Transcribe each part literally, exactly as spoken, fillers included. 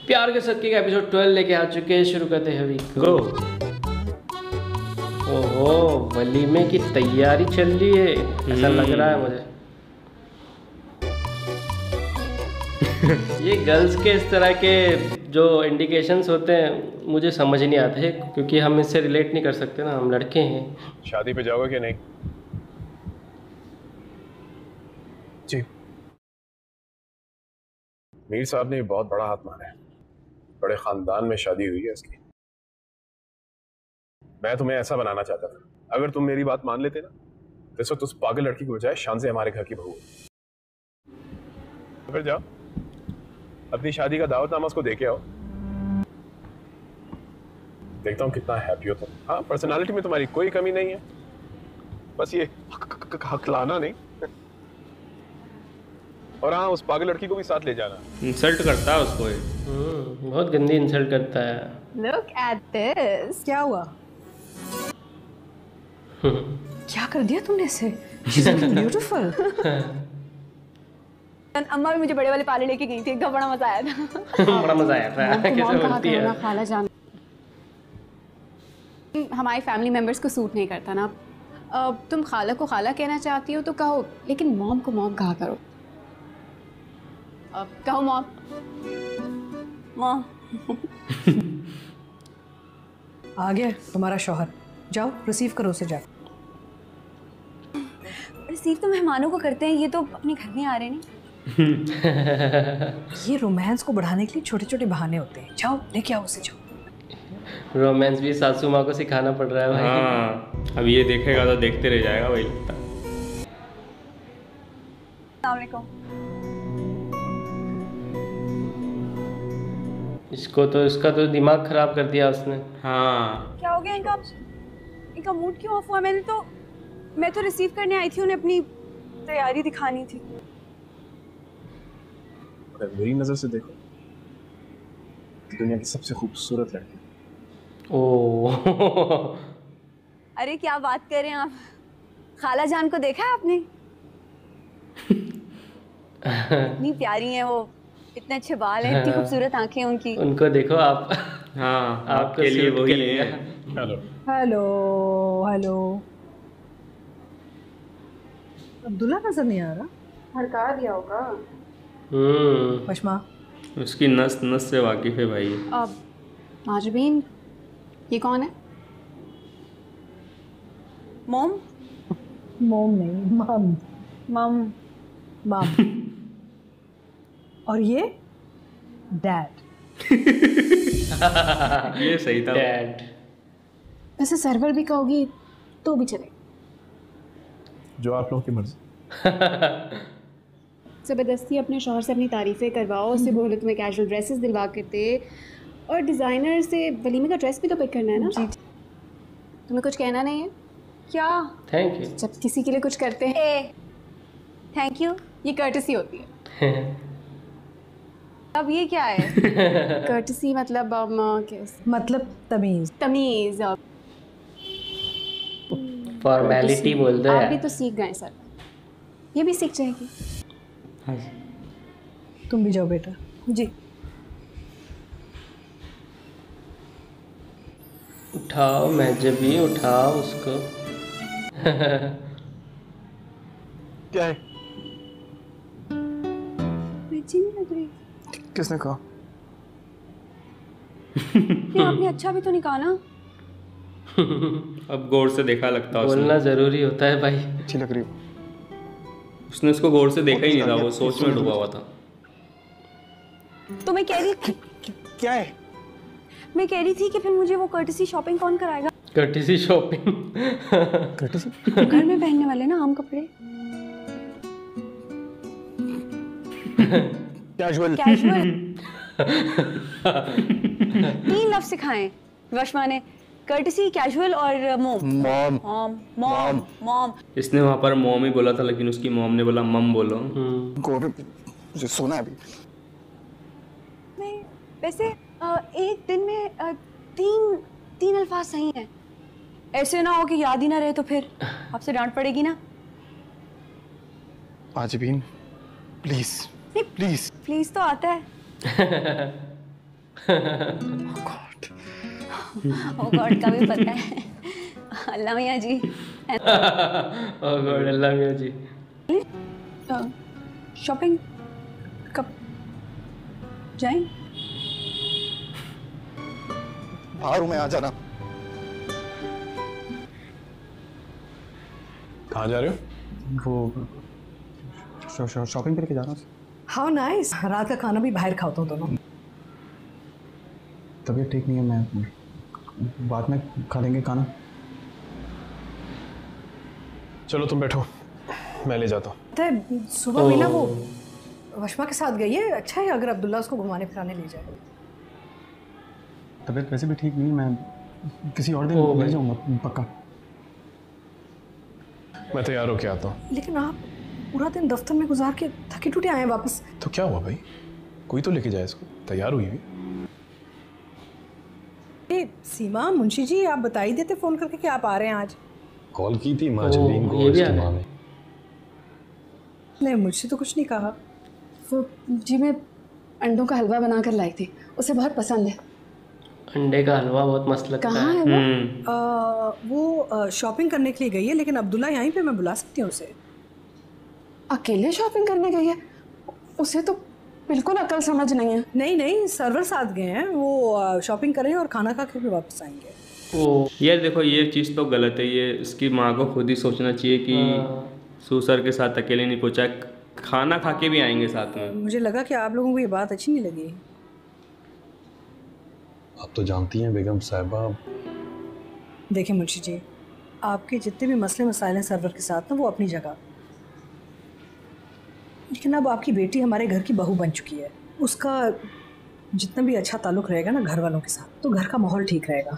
प्यार के सदके का एपिसोड ट्वेल्व लेके आ चुके हैं। शुरू करते हैं अभी गो। ओहो, वलीमे की तैयारी चल रही है ऐसा लग रहा है मुझे। ये गर्ल्स के इस तरह के जो इंडिकेशंस होते हैं मुझे समझ नहीं आते, क्योंकि हम इससे रिलेट नहीं कर सकते ना, हम लड़के हैं। शादी पे जाओगे कि नहीं? जी। मीर साहब ने बहुत बड़ा हाथ मारा है, बड़े खानदान में शादी हुई है उसकी। मैं तुम्हें ऐसा बनाना चाहता था, अगर तुम मेरी बात मान लेते ना तो इस वक्त उस पागल लड़की की बजाय शान से हमारे घर की बहू है। तो फिर जाओ अपनी शादी का दावतनामा उसको देके आओ, देखता हूँ कितना हैप्पी हो तुम। हाँ, पर्सनालिटी में तुम्हारी कोई कमी नहीं है, बस ये हकलाना नहीं। और हाँ, उस पागल लड़की को भी साथ ले जाना। इंसल्ट करता है उसको, हम्म, बहुत गंदी इंसल्ट करता है। Look at this. क्या हुआ? क्या कर दिया तुमने इसे? She's looking beautiful. अम्मा भी मुझे बड़े वाले पाले लेके गई थी, एकदम बड़ा मजा आया था। बड़ा मजा आया था। कैसे बोलती है? खाला जान हमारी फैमिली मेंबर्स को सूट नहीं करता ना। अब तुम खाला को खाला कहना चाहती हो तो कहो, लेकिन मॉम को मॉम कहा करो। अब कहो मॉम। मॉम। आ गया तुम्हारा शौहर, जाओ रिसीव करो उसे जाओ। रिसीव तो मेहमानों को करते हैं, ये तो अपने घर में आ रहे नहीं। ये रोमांस को बढ़ाने के लिए छोटे छोटे बहाने होते हैं। जाओ लेके आओ उसे, जाओ। रोमांस भी सासू माँ को सिखाना पड़ रहा है भाई। हाँ, अब ये देखेगा तो देखते रह जाएगा वही लगता। इसको तो इसका तो दिमाग खराब कर दिया उसने। हाँ, क्या हो गया इनका? इनका मूड क्यों ऑफ हुआ? मैंने तो मैं तो रिसीव करने आई थी, उन्हें अपनी तैयारी दिखानी थी। अगर मेरी नजर से देखो, दुनिया की सबसे खूबसूरत लड़की। ओह। अरे क्या बात कर रहे हैं आप? खाला जान को देखा है आपने? इतनी प्यारी हैं वो, इतने अच्छे बाल हैं, इतनी खूबसूरत आंखें उनकी। उनको देखो आप। हाँ, आपको आपके लिए सूट वही करेगा। है। Hello hello hello. अब्दुल्ला नजर नहीं आ रहा। हड़का दिया होगा। हम्म। पश्मा उसकी नस नस से वाकिफ है भाई। अब माजबीन, ये कौन है? मॉम? मोम नहीं, मम। मम। मम। और ये डैड। ये सही था। डैड। वैसे सर्वर भी कहोगी तो भी चले। जो आप लोगों की मर्जी। ज़बरदस्ती अपने शौहर से अपनी तारीफ़ें करवाओ, उससे बोलो तुम्हें कैजुअल ड्रेसेस दिलवा के दे, और डिज़ाइनर से वलीमे का ड्रेस भी तो पिक करना है ना। जी। तुम्हें कुछ कहना नहीं है क्या? Thank you. जब किसी के लिए कुछ करते हैं थैंक यू, ये कर्टसी होती है। अब ये क्या है? कर्टसी मतलब um, कैसे? मतलब तमीज। तमीज़। फॉर्मेलिटी बोल दो आप यार। भी तो सीख गए सर, ये भी सीख जाएगी। हाँ। तुम भी जाओ बेटा। जी। उठाओ महजबी, उठाओ उसको। क्या है? अच्छी नहीं लग रही। किसने कहा? नहीं, आपने अच्छा भी तो नहीं कहा ना। अब गौर से देखा लगता है उसने। बोलना जरूरी होता है भाई। अच्छी लग रही हो। उसने उसको गौर से देखा ही नहीं था, वो सोच में डूबा हुआ था। तो मैं कह रही क्या है? मैं कह रही थी कि फिर मुझे वो कर्टसी शॉपिंग कौन कराएगा? Courtesy shopping. घर में पहनने वाले ना आम कपड़े। कैजुअल। कैजुअल। तीन लफ्ज सिखाएं वशमा ने, कर्टसी, कैजुअल और mom. Mom. Mom mom mom. इसने वहाँ पर मॉम ही बोला था, लेकिन उसकी मॉम ने बोला मम बोलो। मुझे सोना है अभी। नहीं, वैसे अ, एक दिन में अ, तीन तीन अल्फाज सही हैं। ऐसे ना हो कि याद ही ना रहे तो फिर आपसे डांट पड़ेगी ना। आजबीन प्लीज नहीं, प्लीज प्लीज तो आता है। ओ गॉड का भी पता है। अल्लाह मियाँ जी। ओह गॉड, अल्लाह मियाँ जी। शॉपिंग कब जाएं? बाहर हूँ मैं, आ जाना। कहाँ जा रहे हो? वो शॉ, शॉ, शॉपिंग करके जा रहा हूँ। How nice. रात का खाना भी बाहर खाते हो दोनों। तबीयत ठीक नहीं है, मैं बाद में खा लेंगे खाना। चलो तुम बैठो, मैं ले जाता हूँ। पता है सुबह मीना वो वशमा के साथ गई है। अच्छा है अगर अब्दुल्ला उसको घुमाने फिराने ले जाए। तबीयत वैसे भी ठीक नहीं, मैं किसी और दिन ले जाऊँगा पक्का। मैं तैयार होके आता हूँ। लेकिन आप पूरा दिन दफ्तर में गुजार के थके टूटे आए वापस। तो क्या हुआ भाई, कोई तो लेके जाए इसको। तैयार हुई हुई। ए, सीमा मुंशी जी आप बता ही देते फोन करके कि आप आ रहे हैं आज। कॉल की थी माजरीन को इज्तिमा में। नहीं मुझसे तो कुछ नहीं कहा। वो जी मैं अंडों का हलवा बना कर लाई थी, उसे बहुत पसंद है। अंडे का हलवा बहुत मस्त लगता है। कहाँ है वो? आ, वो शॉपिंग करने के लिए गई है, लेकिन अब्दुल्ला यहीं पे, मैं बुला सकती हूँ उसे। अकेले शॉपिंग करने गई है? उसे तो बिल्कुल अकल समझ नहीं है। नहीं नहीं सर्वर साथ गए हैं, वो शॉपिंग करेंगे और खाना खा के भी वापस आएंगे। ओ यार देखो, ये चीज़ तो गलत है। ये इसकी माँ को खुद ही सोचना चाहिए कि सू सर के साथ अकेले नहीं पहुँचा, खाना खा के भी आएंगे साथ में। मुझे लगा कि आप लोगों को ये बात अच्छी नहीं लगी। आप तो जानती हैं बेगम साहिबा। देखिए मुंशी जी, आपके जितने भी मसले मसाइल हैं सर्वर के साथ ना, वो अपनी जगह, लेकिन अब आपकी बेटी हमारे घर की बहू बन चुकी है। उसका जितना भी अच्छा ताल्लुक़ रहेगा ना घर वालों के साथ, तो घर का माहौल ठीक रहेगा।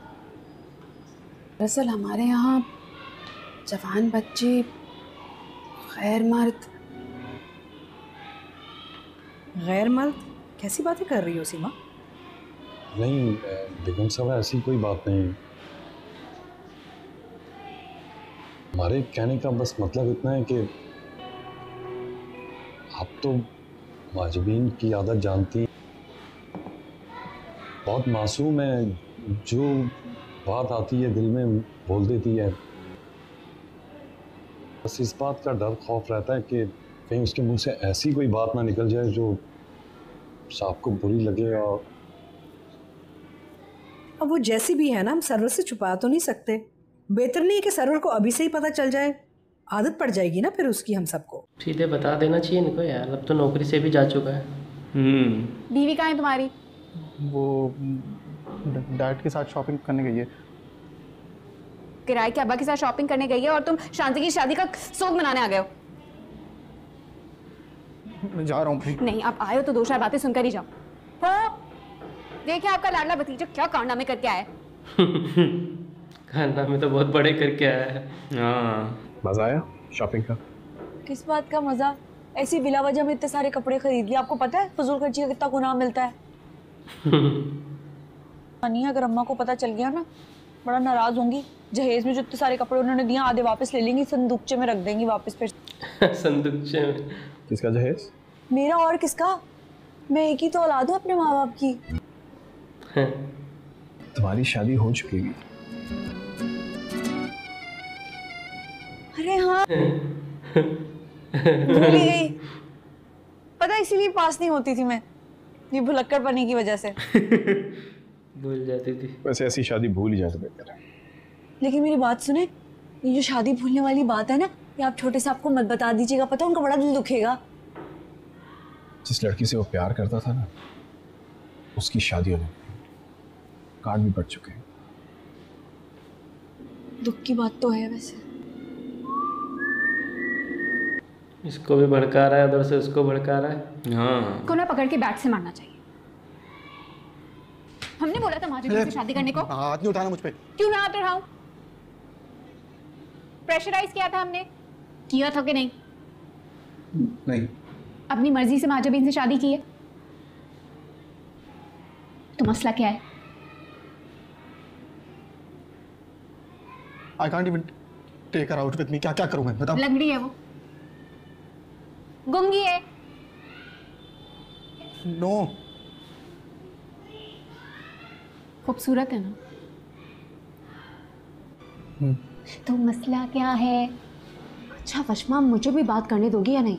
दरअसल हमारे यहाँ जवान बच्चे, गैर मर्द। गैर मर्द? कैसी बातें कर रही हो सीमा? नहीं बेगम साहिबा, ऐसी कोई बात नहीं। हमारे कहने का बस मतलब इतना है कि आप तो माजबीन की आदत जानती, बहुत मासूम है, जो बात आती है दिल में बोल देती है। बस इस बात का डर खौफ रहता है कि कहीं उसके मुंह से ऐसी कोई बात ना निकल जाए जो साहब को बुरी लगे। और अब वो जैसी भी है ना, हम सर्वर से छुपा तो नहीं सकते। बेहतर नहीं है कि सर्वर को अभी से ही पता चल जाए, आदत पड़ जाएगी ना फिर उसकी हम सबको। सीधे बता देना चाहिए इनको यार, अब तो नौकरी से भी जा चुका है। हम्म बीवी कहाँ है तुम्हारी? वो डैड के साथ शॉपिंग करने गई है। किराए के अब्बा के साथ शॉपिंग करने गई है और तुम शांति की शादी का सोग मनाने आ गए हो? मैं जा रहा हूँ भाई। नहीं, आप आए हो तो दो चार बातें सुनकर ही जाओ। हो देखिए आपका लाडला भतीजा क्या कारनामे करके आया है। खाना में तो बहुत बड़े करके आया है। हाँ मजा आया शॉपिंग का? किस बात का मजा? ऐसी बिला वजह में इतने सारे कपड़े खरीद लिए। आपको पता है फजूल खर्ची का कितना गुनाह मिलता है? नहीं, अगर अम्मा को पता चल गया ना, बड़ा नाराज होंगी। जहेज में जो इतने सारे कपड़े उन्होंने दिए, आधे वापस ले लेंगी, संदूकचे में रख देंगी वापस फिर। संदूकचे में? किसका जहेज? मेरा और किसका? मैं एक ही तो औलाद हूँ अपने माँ बाप की। तुम्हारी शादी हो चुकी है। अरे हाँ भूल ही गई। पता है इसीलिए पास नहीं होती थी मैं, ये भुलक्कड़ पनी की वजह से। भूल जाती थी। वैसे ऐसी शादी भूल ही जाए तो बेहतर है। लेकिन मेरी बात सुने, ये जो शादी भूलने वाली बात है ना, ये आप छोटे साहब को मत बता दीजिएगा, पता उनका बड़ा दिल दुखेगा। जिस लड़की से वो प्यार करता था ना, उसकी शादी होने कार्ड भी पड़ चुके हैं। दुख की बात तो है वैसे। इसको भी भड़का रहा है, उधर से उसको भड़का रहा है। हाँ को ना पकड़ के बैट से मारना चाहिए। हमने बोला था माजरी से शादी करने को। हाथ नहीं उठाना मुझ पे। क्यों मैं हाथ उठाऊं? प्रेशराइज किया था हमने, किया था कि नहीं? नहीं। अपनी मर्जी से माजबीन से शादी की है, तो मसला क्या है? I can't even take her out with me। क्या क्या करूं मैं, बताओ। लंगड़ी है वो, गुंगी है। नो। खूबसूरत है ना? तो मसला क्या है? अच्छा वशमा, मुझे भी बात करने दोगी या नहीं?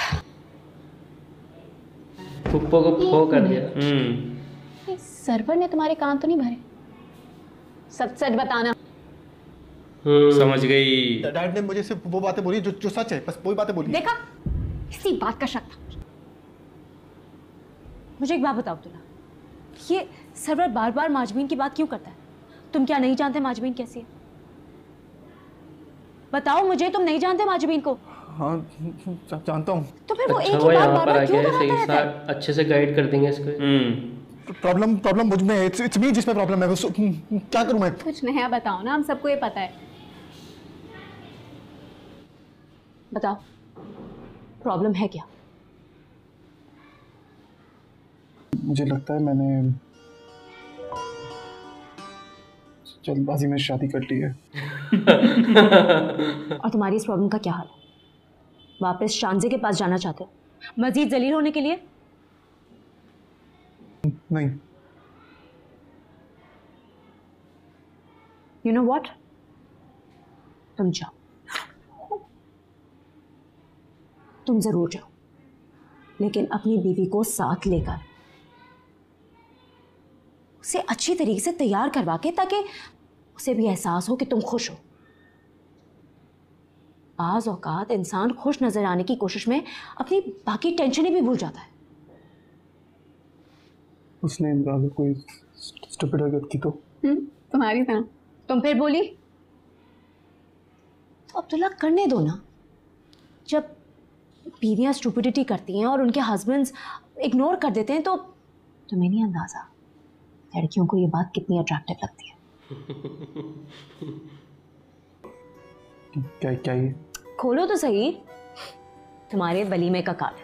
फुप्पो को फो कर दिया। हम्म ये सर्वर ने तुम्हारे कान तो नहीं भरे? सच सच बताना। समझ गई। डैड ने मुझे सिर्फ वो बातें बोली जो जो सच है, बस वही बातें बोली। देखा, इसी बात का शक था। मुझे एक बात बताओ तुला, ये सर्वर बार बार माजमीन की बात क्यों करता है? तुम क्या नहीं जानते माजमीन कैसी है? बताओ मुझे, तुम नहीं जानते माजमीन को? हाँ जानता हूँ। तो फिर वो अच्छा एक वो ही बात यहाँ बार पर बार आ क्यों गया है, दोहराता सही रहता है? सा अच्छे से गाइड कर देंगे इसको। हम्म प्रॉब्लम प्रॉब्लम मुझ में है, इट्स इट्स मी जिसमें प्रॉब्लम है। सो, क्या करूँ मैं? कुछ नया बताओ ना, हम सबको ये पता है। बताओ प्रॉब्लम है क्या? मुझे लगता है मैंने जल्दबाजी में शादी कर ली है। और तुम्हारी इस प्रॉब्लम का क्या हाल है? वापस शांजे के पास जाना चाहते हो मजीद जलील होने के लिए? नहीं। यू नो व्हाट, तुम जाओ, तुम जरूर जाओ, लेकिन अपनी बीवी को साथ लेकर, उसे अच्छी तरीके से तैयार करवा के, ताकि उसे भी एहसास हो कि तुम खुश हो। बाज़ औकात इंसान खुश नजर आने की कोशिश में अपनी बाकी टेंशनें भी भूल जाता है। उसने अगर कोई स्टूपिड हरकत की तो? हम्म, तुम्हारी तरह। तुम फिर बोली तो अब्दुल्ला करने दो ना। जब बीवियां स्टूपिडिटी करती हैं और उनके हस्बैंड्स इग्नोर कर देते हैं, तो तुम्हें नहीं अंदाजा लड़कियों को ये बात कितनी अट्रैक्टिव लगती है। क्या क्या ये? खोलो तो सही, तुम्हारे वलीमे का कार्ड।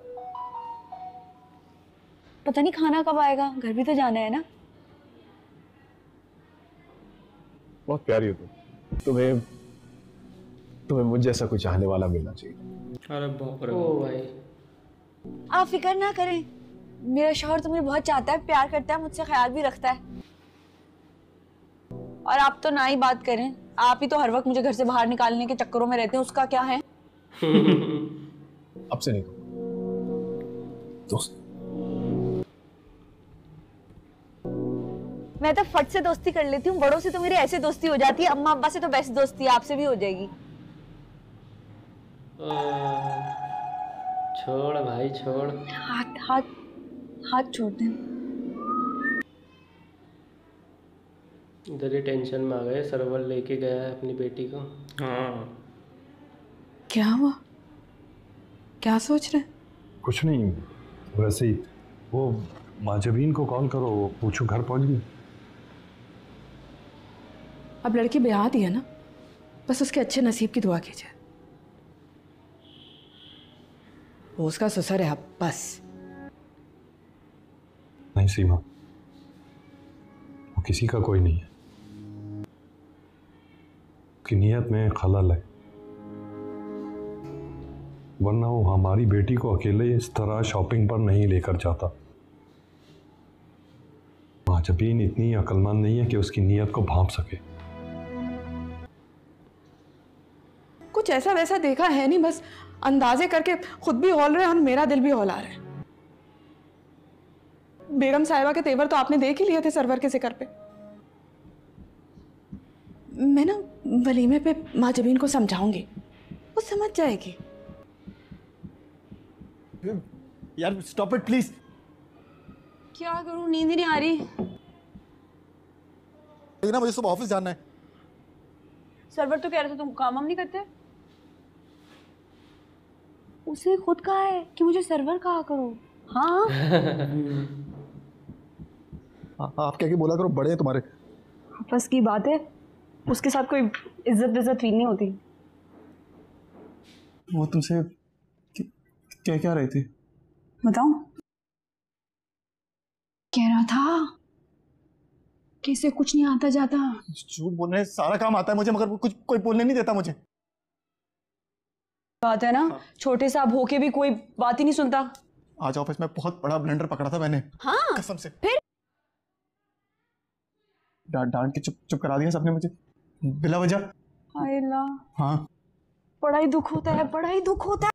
पता नहीं खाना कब आएगा, घर भी तो जाना है ना। बहुत प्यारी हो तुम। तुम्हें तुम्हें मुझ जैसा कोई चाहने वाला मिलना चाहिए। अरे बाप रे। ओ भाई आप फिक्र ना करें, मेरा शौहर तुम्हें बहुत चाहता है, प्यार करता है, मुझसे ख्याल भी रखता है। और आप तो ना ही बात करें, आप ही तो हर वक्त मुझे घर से बाहर निकालने के चक्करों में रहते हैं। उसका क्या है? अब से नहीं तो दोस्त। मैं तो फट से दोस्ती कर लेती हूँ, बड़ों से तो मेरी ऐसे दोस्ती हो जाती है, अम्मा अब्बा से तो बेस्ट दोस्ती है, आपसे भी हो जाएगी। छोड़ भाई छोड़। हाथ हाथ हाथ छोड़ दें। इधर ही टेंशन में आ गए, सर्वर लेके गया है अपनी बेटी को। हाँ क्या हुआ? क्या सोच रहे? कुछ नहीं, वैसे ही। वो माजबीन को कॉल करो, वो पूछो घर पहुंच गई। अब लड़की ब्याह दी है ना, बस उसके अच्छे नसीब की दुआ कीजिए। वो उसका ससुर है अब, बस। नहीं सीमा, वो किसी का कोई नहीं है। उसकी नीयत में खलल है, वरना वो हमारी बेटी को अकेले इस तरह शॉपिंग पर नहीं लेकर जाता। माजबीन इतनी अक्लमंद नहीं है कि उसकी नीयत को भांप सके। कुछ ऐसा वैसा देखा है नहीं, बस अंदाजे करके खुद भी हौल रहे हैं और मेरा दिल भी हौला रहा है। बेगम साहिबा के तेवर तो आपने देख ही लिए थे सर्वर के जिक्र पे। मैं ना वलीमे पे माँ जबीन को समझाऊंगी, वो समझ जाएगी। यार स्टॉप इट प्लीज। क्या करूं, नींद ही नहीं आ रही। ना मुझे सुबह ऑफिस जाना है। सर्वर तो कह रहे थे तुम काम हम नहीं करते। उसे खुद कहा है कि मुझे सर्वर कहा करो। हाँ आप क्या बोला करो, बड़े हैं तुम्हारे। बस की बात है, उसके साथ कोई इज्जत इज्जत फील नहीं होती। वो तुमसे क्या क्या रही थी? बताऊं? कह रहा था कि इसे कुछ नहीं आता जाता। झूठ बोल रहे हैं, सारा काम आता है मुझे, मगर कुछ कोई बोलने नहीं देता मुझे। बात है ना, हाँ। छोटे साहब होके भी कोई बात ही नहीं सुनता। आज ऑफिस में बहुत बड़ा ब्लेंडर पकड़ा था मैंने। हाँ कसम से। फिर डा, डांट के चुप चुप करा दिया सबने मुझे बिला वजह। आयला, हाँ बड़ा ही दुख होता है, बड़ा ही दुख होता है।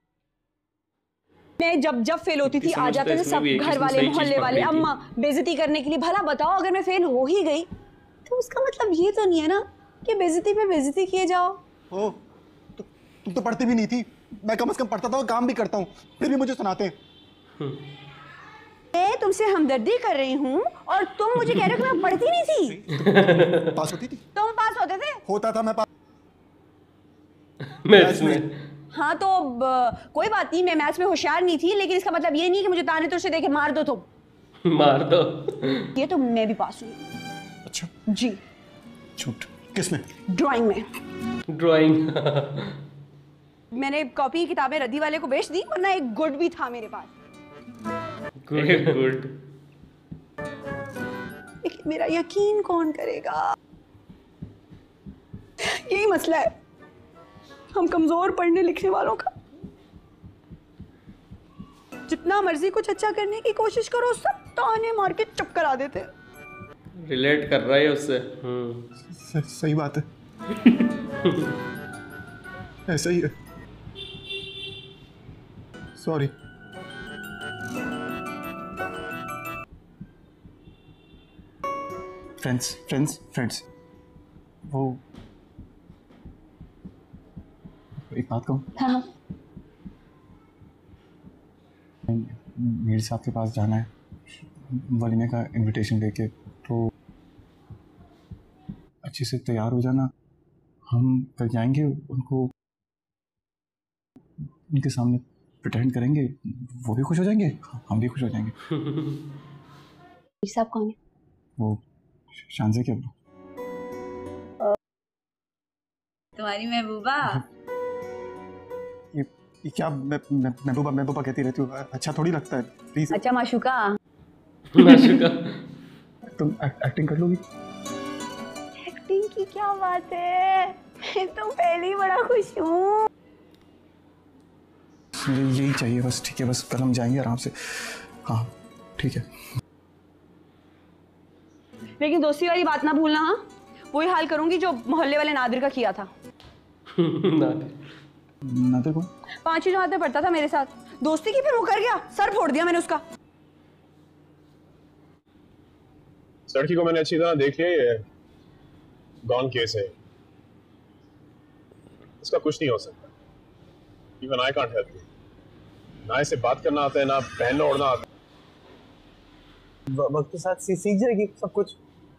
मैं जब जब फेल होती थी आ जाते थे सब घर वाले, मोहल्ले वाले, अम्मा बेइज्जती करने के लिए। भला बताओ अगर मैं फेल हो ही गई तो उसका मतलब ये तो नहीं है ना कि बेइज्जती पे बेइज्जती किए जाओ। ओ तु, तुम तो पढ़ती भी नहीं थी, मैं कम से कम पढ़ता था और काम भी करता हूँ, फिर भी मुझे सुनाते हैं। मैं तुमसे हमदर्दी कर रही हूँ और तुम मुझे कह रहे हो कि मैं पढ़ती नहीं थी। पास होती थी? तुम पास होते थे? होता था मैं पास। मैथ्स में। हाँ तो ब, कोई बात नहीं, मैं मैथ्स में होशियार नहीं थी, लेकिन इसका मतलब ये नहीं कि मुझे ताने तुझसे देके मार दो तुम। मार दो। ये तो मैं भी पास हुई। अच्छा जी। झूठ किसमें? ड्राइंग में। ड्राइंग। मैंने कॉपी किताबें रद्दी वाले को बेच दी, वरना एक गुड भी था मेरे पास। Good good. लेकिन मेरा यकीन कौन करेगा? यही मसला है हम कमजोर पढ़ने लिखने वालों का। जितना मर्जी कुछ अच्छा करने की कोशिश करो, सब ताने मार के चुप करा देते। रिलेट कर रहा है उससे। स- सही बात है। ऐसा ही है। सॉरी। फ्रेंड्स फ्रेंड्स फ्रेंड्स वो एक बात कहूँ? हाँ। मीर साहब के पास जाना है वलीमे का इनविटेशन लेके, तो अच्छे से तैयार हो जाना। हम कल जाएंगे, उनको उनके सामने प्रिटेंड करेंगे, वो भी खुश हो जाएंगे, हम भी खुश हो जाएंगे। मीर साहब कौन है? वो शानजे के अब्बू। तुम्हारी महबूबा। ये, ये क्या महबूबा महबूबा कहती रहती हो? अच्छा थोड़ी लगता है, प्लीज। अच्छा माशुका। माशुका। तुम एक्टिंग कर लोगी? एक्टिंग की क्या बात है, मैं तो पहले ही बड़ा खुश हूँ। मुझे यही चाहिए बस। ठीक है, बस कल हम जाएंगे आराम से। हाँ ठीक है। लेकिन दोस्ती वाली बात ना भूलना। हाँ, वही हाल करूंगी जो मोहल्ले वाले नादिर का किया था। नादिर नादिर कौन? पांचवी जमात में पढ़ता था मेरे साथ, दोस्ती की फिर मुकर गया, सर फोड़ दिया मैंने उसका। इस लड़की को मैंने अच्छी तरह देख लिया, ये गॉन केस है, इसका कुछ नहीं हो सकता। Even I can't help you. ना इसे बात करना आता है, ना पहनना ओढ़ना आता है। वक्त के साथ सीख जाएगी सब कुछ।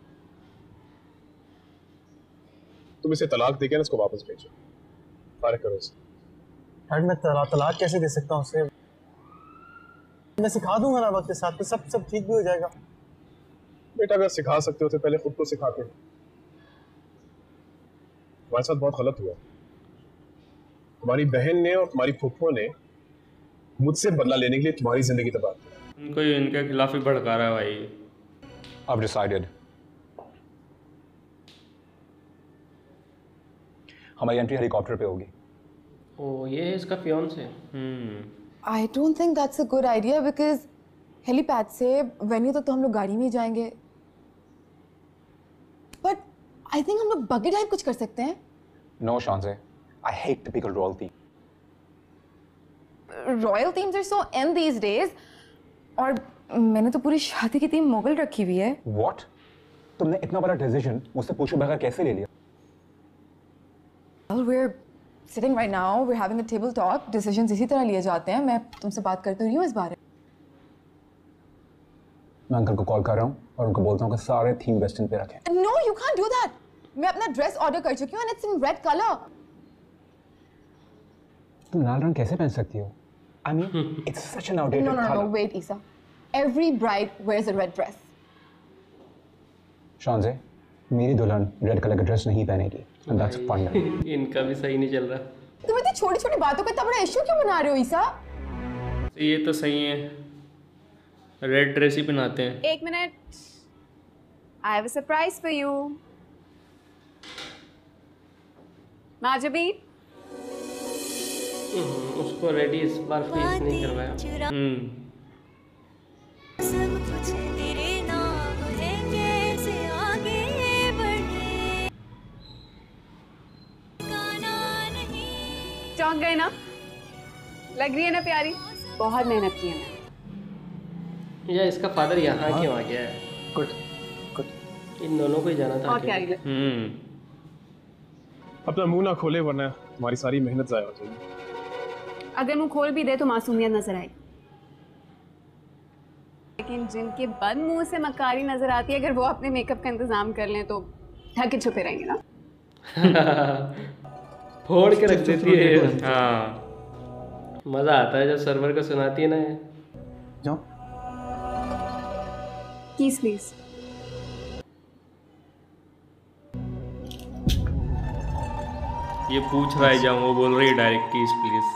तुम इसे तलाक देके ना इसको वापस भेजो, फारिग करो इसे। डैड मैं तला, तलाक कैसे दे सकता हूँ उसे? मैं सिखा दूंगा ना वक्त के साथ, तो सब सब ठीक भी हो जाएगा। बेटा अगर सिखा सकते हो तो पहले खुद को सिखाते। तुम्हारे साथ बहुत गलत हुआ। तुम्हारी बहन ने और तुम्हारी फूफो ने मुझसे बदला लेने के लिए तुम्हारी जिंदगी तबाह की। उनको ही इनके खिलाफ ही भड़का रहा है भाई। I've decided. हमारी एंट्री हेलीकॉप्टर पे होगी। ओ ये है इसका fiance. Hmm. I don't think that's a good idea because helipad से वेन्यू तक तो हम लोग गाड़ी में ही जाएंगे। But I think हम लोग बगी टाइप कुछ कर सकते हैं। No, Shanze. I hate typical royal theme. Royal themes are so in these days. और मैंने तो पूरी शादी की थीम मुगल रखी हुई है। What? तुमने इतना बड़ा डिसीजन मुझसे पूछे बगैर कैसे ले लिया? Well, we're sitting right now. We're having a table talk. Decisions इसी तरह लिए जाते हैं। मैं तुमसे बात करती रही हूँ इस बारे में। मैं अंकल को कॉल कर रहा हूँ और उनको बोलता हूँ कि सारे थीम वेस्टर्न पे रखें। No, you can't do that. मैं अपना ड्रेस ऑर्डर कर चुकी हूँ and it's in red color. तुम लाल रंग कैसे पहन सकती हो? I mean, it's such an outdated No, no, no, color. no. Wait, Isa. Every bride wears a red dress. शानजे, मेरी दुल्हन रेड कलर का ड्रेस नहीं पहनेगी। And that's fun. इनका भी सही नहीं चल रहा। तुम इतनी छोटी छोटी बातों का इतना बड़ा इश्यू क्यों बना रहे हो ईसा? ये तो सही है, रेड ड्रेस ही पहनाते हैं। एक minute, I have a surprise for you. माजबी, उसको रेडी इस बार फेस नहीं करवाया। हम्म। सब कुछ तेरे नाम है, कैसे आगे चमक गए ना, लग रही है ना प्यारी। बहुत मेहनत की है मैंने। या इसका फादर यहाँ क्यों आ गया है? Good good. इन दोनों को ही जाना था। और क्या है? हम्म अपना मुंह ना खोले वरना तुम्हारी सारी मेहनत जाया हो जाएगी। अगर मुंह खोल भी दे तो मासूमियत नजर आएगी, लेकिन जिनके बंद मुंह से मक्कारी नजर आती है, अगर वो अपने मेकअप का इंतजाम कर लें तो ढके छुपे रहेंगे ना। फोड़ के रख देती है। हाँ मजा आता है जब सर्वर को सुनाती है ना ये। जाओ। Kiss please. ये पूछ रहा है जब वो बोल रही है डायरेक्ट कीज प्लीज।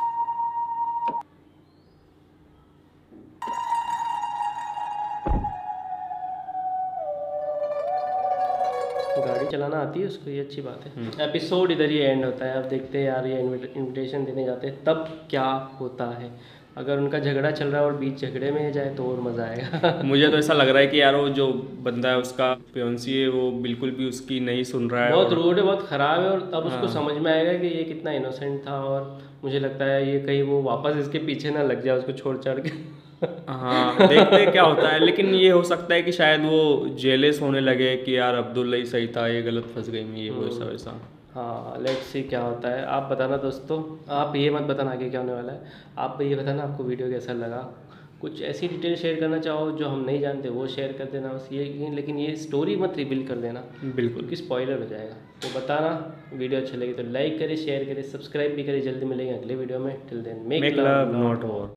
गाड़ी चलाना आती है उसको, ये अच्छी बात है। एपिसोड इधर ही एंड होता है। अब देखते हैं यार, ये इनविटेशन देने जाते हैं तब क्या होता है। अगर उनका झगड़ा चल रहा है और बीच झगड़े में जाए तो और मज़ा आएगा। मुझे तो ऐसा लग रहा है कि यार वो जो बंदा है उसका फियांसी है वो बिल्कुल भी उसकी नहीं सुन रहा है। बहुत और... रूड है, बहुत ख़राब है। और तब उसको हाँ। समझ में आएगा कि ये कितना इनोसेंट था। और मुझे लगता है ये कहीं वो वापस इसके पीछे ना लग जाए उसको छोड़ छाड़ के। हाँ देखते हैं क्या होता है। लेकिन ये हो सकता है कि शायद वो जेलेस होने लगे कि यार अब्दुल्ला ही सही था, ये गलत फंस गई मैं, ये वो ऐसा वैसा। हाँ लेट्स सी क्या होता है। आप बताना दोस्तों, आप ये मत बताना आगे क्या होने वाला है। आप ये बताना आपको वीडियो कैसा लगा। कुछ ऐसी डिटेल शेयर करना चाहो जो हम नहीं जानते वो शेयर कर देना बस ये। लेकिन ये स्टोरी मत रिवील कर देना बिल्कुल, क्योंकि स्पॉइलर हो जाएगा। तो बताना, वीडियो अच्छी लगी तो लाइक करें, शेयर करें, सब्सक्राइब भी करें। जल्दी मिलेंगे अगले वीडियो में। Till then make love not war.